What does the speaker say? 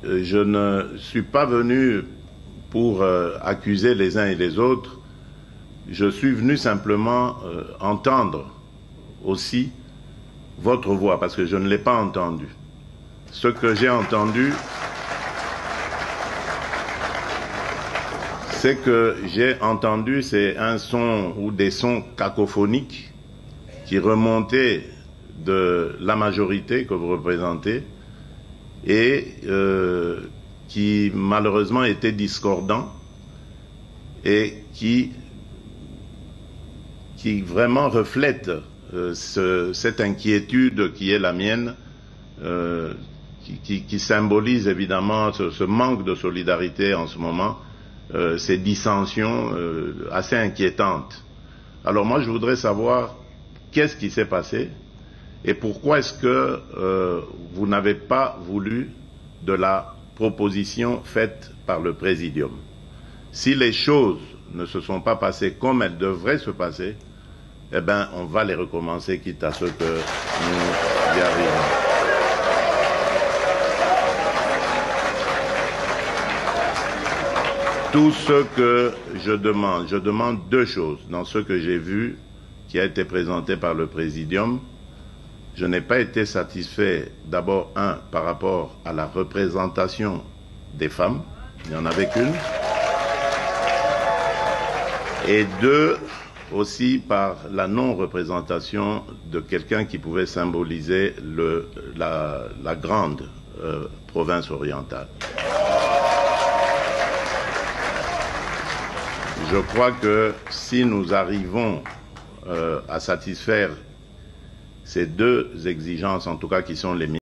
je ne suis pas venu pour accuser les uns et les autres. Je suis venu simplement entendre aussi votre voix, parce que je ne l'ai pas entendu. Ce que j'ai entendu, c'est un son ou des sons cacophoniques qui remontaient de la majorité que vous représentez et qui malheureusement étaient discordants et qui vraiment reflètent cette inquiétude qui est la mienne, qui symbolise évidemment ce manque de solidarité en ce moment, ces dissensions assez inquiétantes. Alors moi je voudrais savoir qu'est-ce qui s'est passé et pourquoi est-ce que vous n'avez pas voulu de la proposition faite par le Présidium. Si les choses ne se sont pas passées comme elles devraient se passer, eh bien, on va les recommencer, quitte à ce que nous y arrivons. Tout ce que je demande deux choses. Dans ce que j'ai vu, qui a été présenté par le Présidium, je n'ai pas été satisfait, d'abord, par rapport à la représentation des femmes, il n'y en avait qu'une, et deux, aussi par la non-représentation de quelqu'un qui pouvait symboliser la grande province orientale. Je crois que si nous arrivons à satisfaire ces deux exigences, en tout cas qui sont les